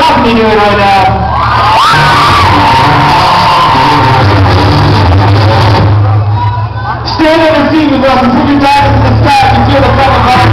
balcony doing right now? Stand on your feet with us and put your back to the sky and feel the front of